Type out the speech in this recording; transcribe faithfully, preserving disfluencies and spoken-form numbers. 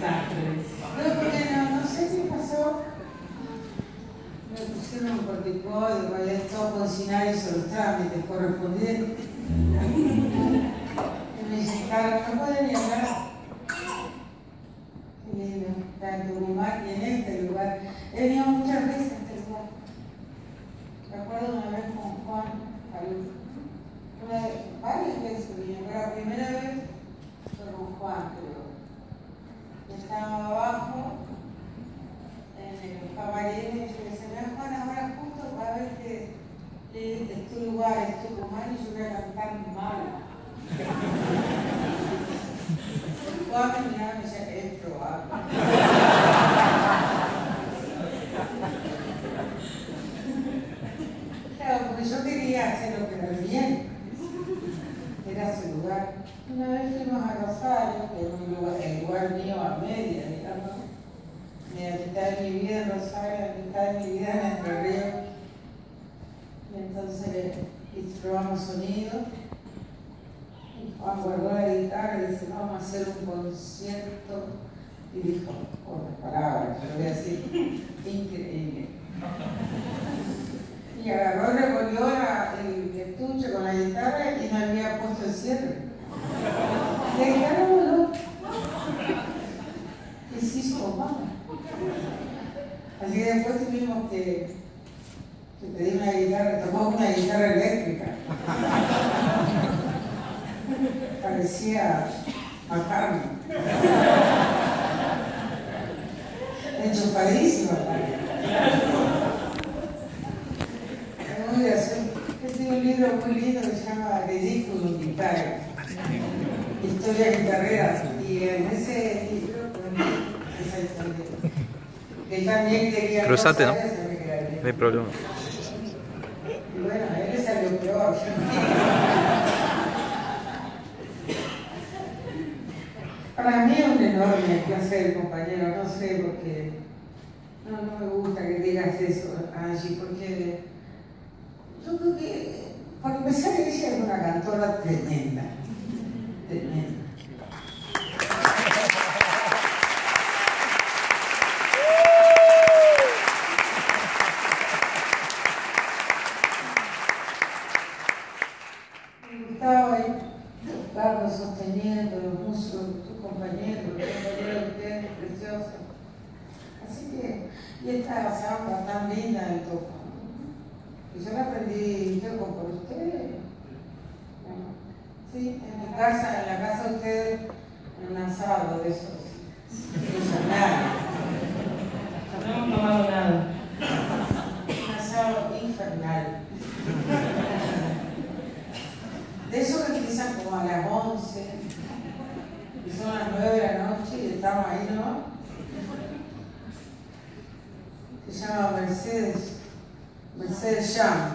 desastre. No, porque no, no sé qué pasó. Me pusieron un corticoide, me había estado cocinar y hizo los trámites correspondientes. Y me dice, Carlos, no pueden ni hablar. Y lindo, está en Tucumán y en este lugar. He venido muchas veces a este lugar. Me acuerdo una vez con Juan, una, varias veces vine, pero la primera vez fue con Juan, pero estaba abajo en el camarín y yo decía, mira Juan, ahora justo va a ver que, que es tu lugar, es tu Tucumán y yo voy a cantar mal. Juan me miraba y me decía, es probable. Claro, porque yo quería hacer lo que era bien, era su lugar. Una vez fuimos a Rosario, que era un lugar, el lugar mío a media, digamos. La mitad de mi vida en Rosario, la mitad de mi vida en Entre Ríos. Y entonces y probamos sonido. Y Juan guardó la guitarra y dice, vamos a hacer un concierto. Y dijo, otras palabras, pero voy a decir, increíble. Y agarró, revolvió la, el estuche con la guitarra y no había puesto el cierre. La guitarra voló. Y se hizo mamá. Así que después tuvimos que, que pedir una guitarra, tomamos una guitarra eléctrica. Parecía macarme. Enchufadísima. Este es un libro muy lindo que se llama Ridículo Guitarra, Historia de Carrera, y en ese libro esa historia. Él también quería Cruzate, ¿no? No hay problema. Y bueno, a él le salió peor. Para mí es un enorme placer, compañero, no sé, porque no, no me gusta que digas eso, Angie, porque yo creo que, para empezar, ella es una cantora tremenda, tremenda. Me gustaba Carlos sosteniendo, los músicos, tus compañeros, los compañeros de ustedes, preciosos. Así que, y esta samba tan linda del toco. Y yo la aprendí, yo por ustedes. Sí, en mi casa, en la casa de ustedes, en un asado de esos. De nada. No hemos tomado nada. Un asado infernal. De esos que empiezan como a las once, y son las nueve de la noche y estamos ahí, ¿no? Se llama Mercedes, Mercedes Young.